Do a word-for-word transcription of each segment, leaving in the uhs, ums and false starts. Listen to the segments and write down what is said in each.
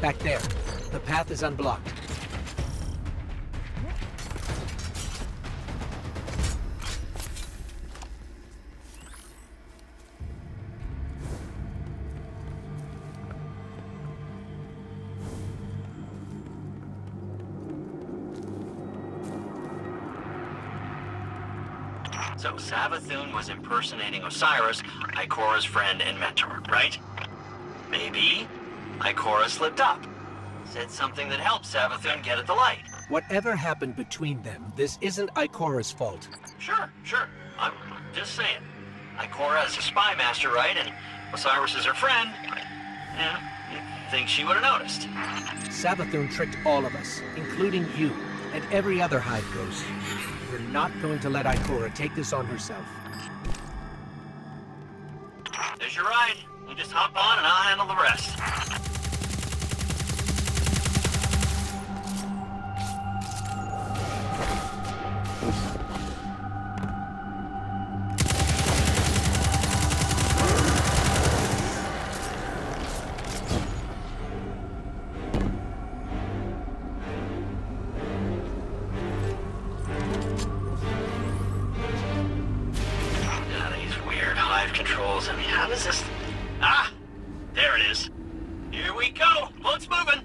Back there. The path is unblocked. So Savathun was impersonating Osiris, Ikora's friend and mentor, right? Maybe Ikora slipped up. Said something that helped Savathun get at the light. Whatever happened between them, this isn't Ikora's fault. Sure, sure. I'm just saying. Ikora is a spy master, right? And Osiris is her friend. Yeah, you'd think she would have noticed. Savathun tricked all of us, including you, and every other Hive Ghost. We're not going to let Ikora take this on herself. There's your ride. You just hop on and I'll handle the rest. Controls. I mean, how does this... Ah! There it is. Here we go. Boat's moving.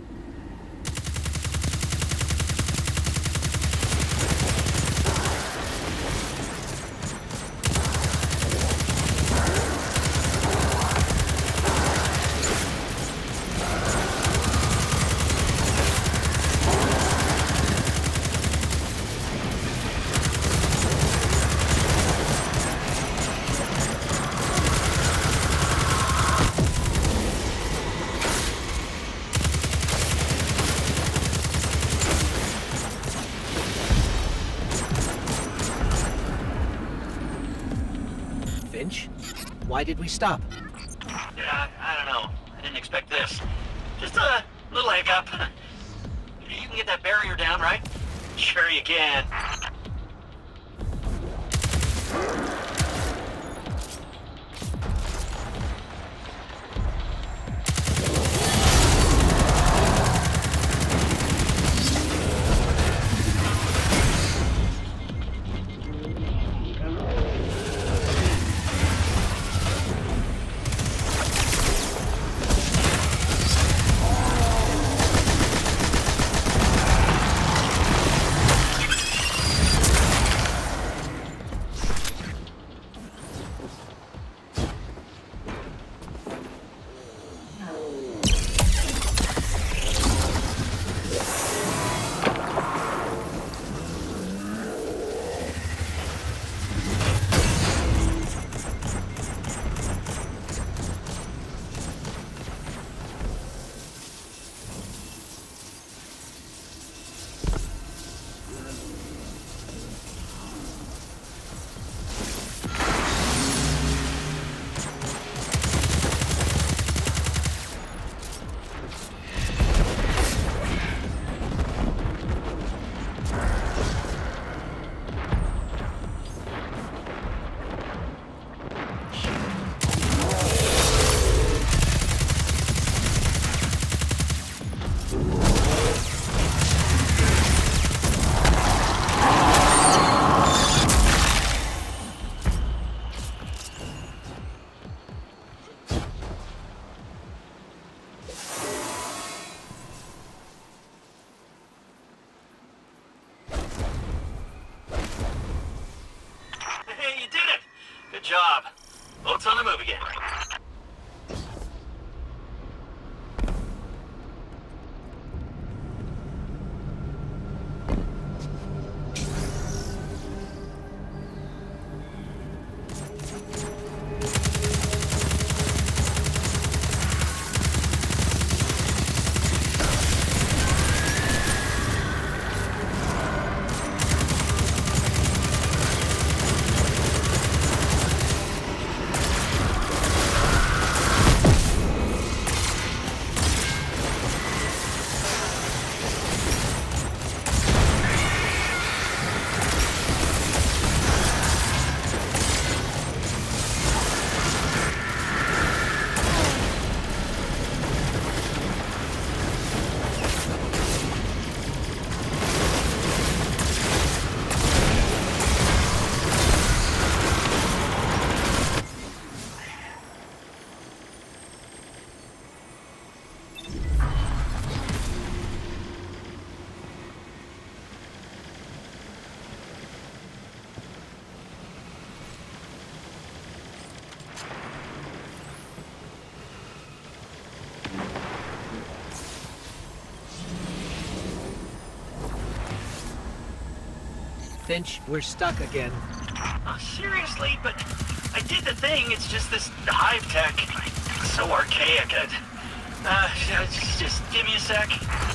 Why did we stop? Yeah, I don't know. I didn't expect this. Just a little hiccup. You can get that barrier down, right? Sure you can. Good job. Boat's on the move again. Finch, we're stuck again. Uh, seriously, but I did the thing. It's just this hive tech. It's so archaic. Uh, uh, just, just give me a sec.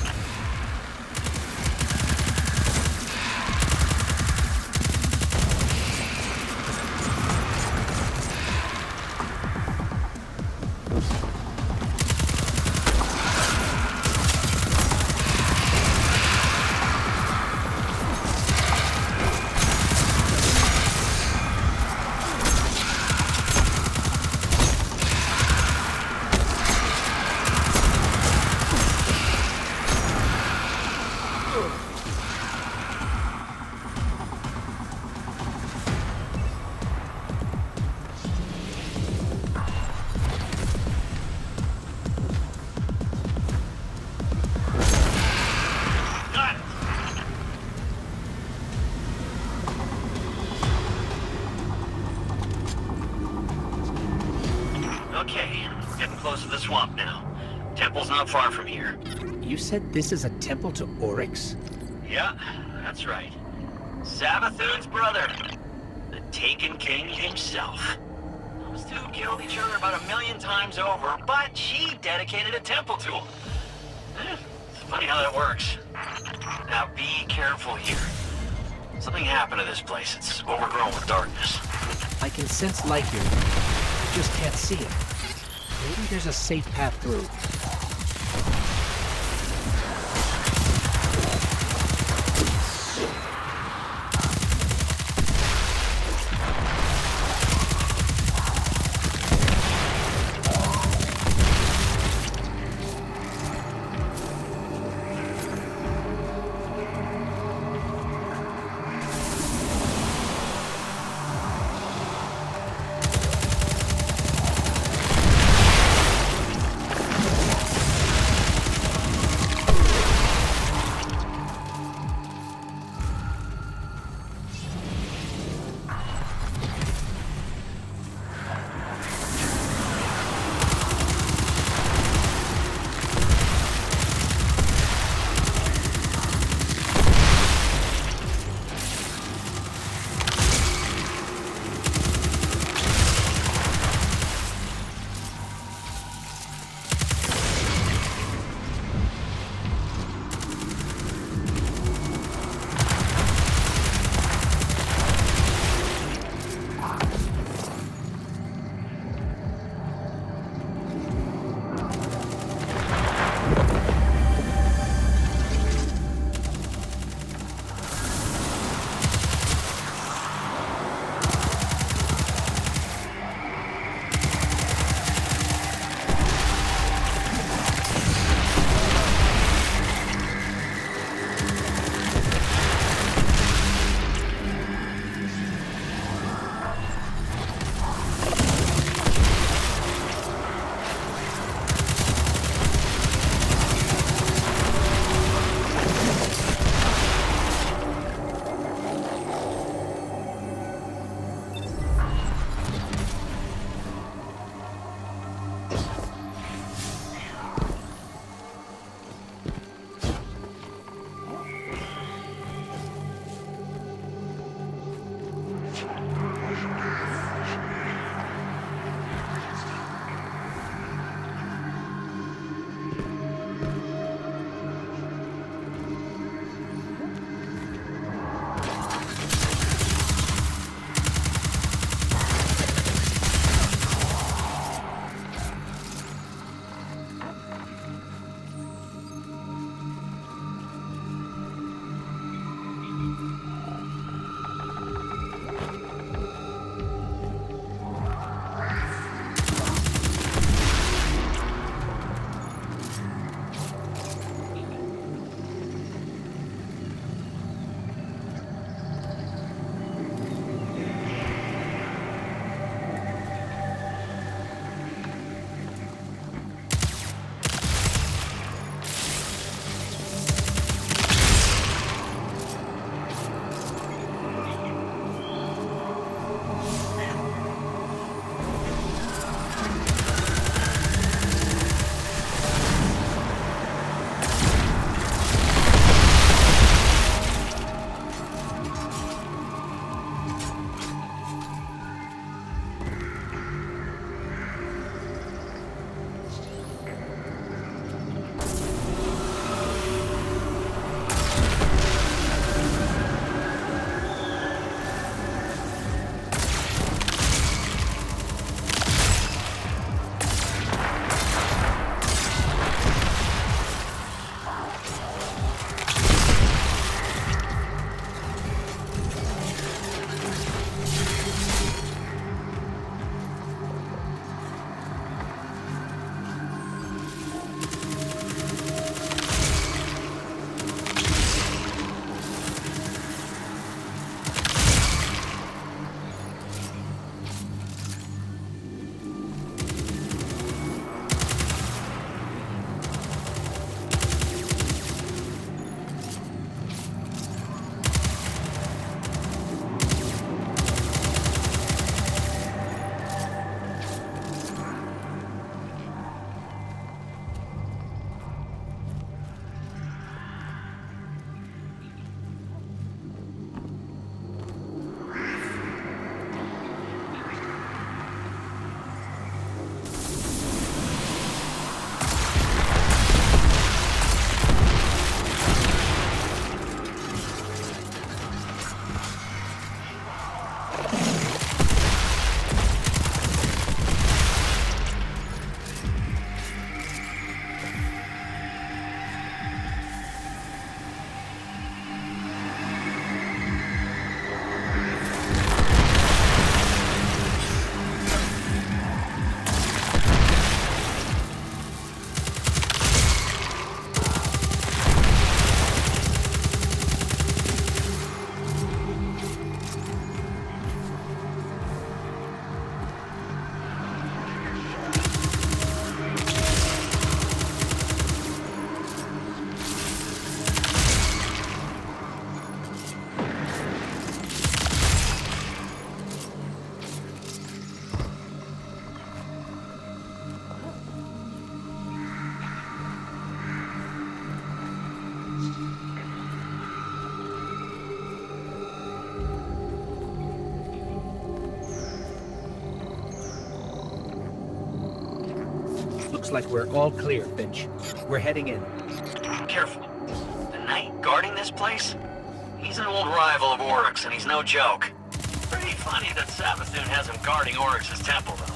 Okay, we're getting close to the swamp now. Temple's not far from here. You said this is a temple to Oryx? Yeah, that's right. Savathun's brother. The Taken King himself. Those two killed each other about a million times over, but she dedicated a temple to him. Eh, It's funny how that works. Now be careful here. Something happened to this place. It's overgrown with darkness. I can sense light here. I just can't see it. Maybe there's a safe path through. Looks like we're all clear, Finch. We're heading in. Careful. The knight guarding this place? He's an old rival of Oryx, and he's no joke. Pretty funny that Savathun has him guarding Oryx's temple, though.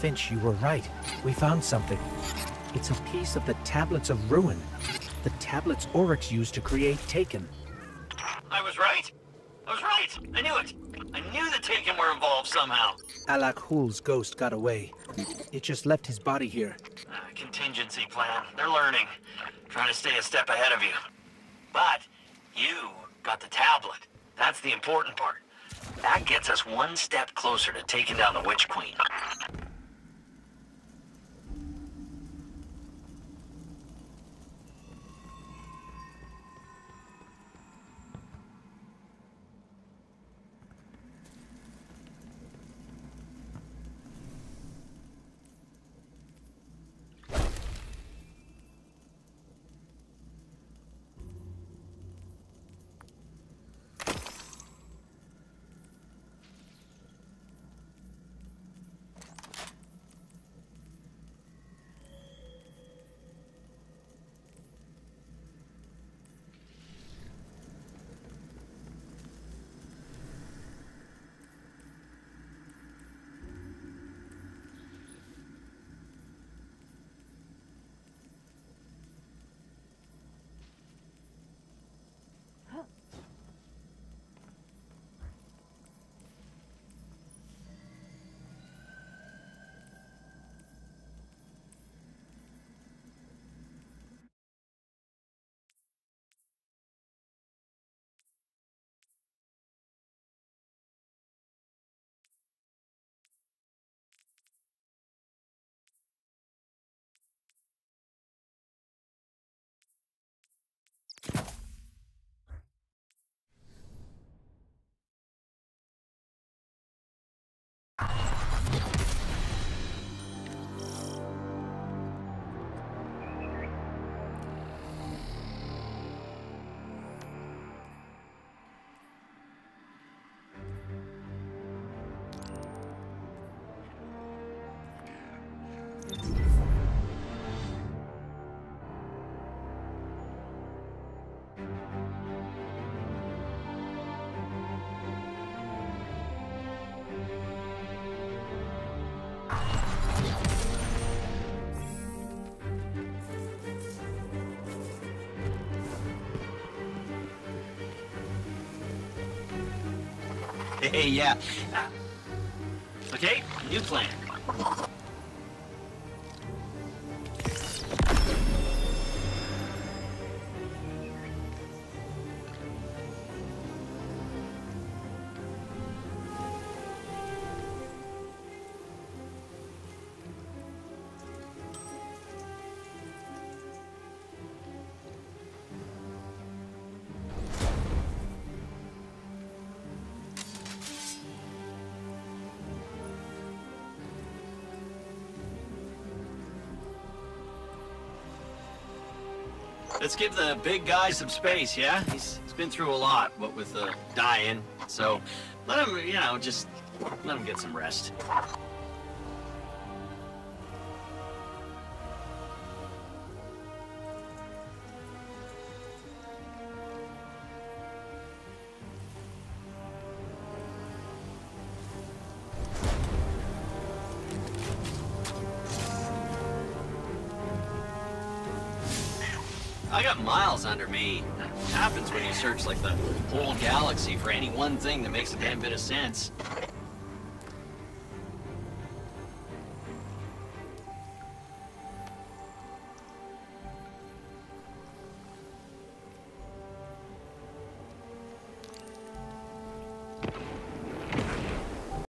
Finch, you were right. We found something. It's a piece of the Tablets of Ruin. The tablets Oryx used to create Taken. I was right. I was right. I knew it. I knew the Taken were involved somehow. Alak Hul's ghost got away. It just left his body here. Uh, contingency plan. They're learning. Trying to stay a step ahead of you. But you got the tablet. That's the important part. That gets us one step closer to taking down the Witch Queen. Hey, yeah. Okay, new plan. Let's give the big guy some space, yeah? He's, he's been through a lot, what with the dying. So let him, you know, just let him get some rest. I got miles under me. That happens when you search like the whole galaxy for any one thing that makes a damn bit of sense.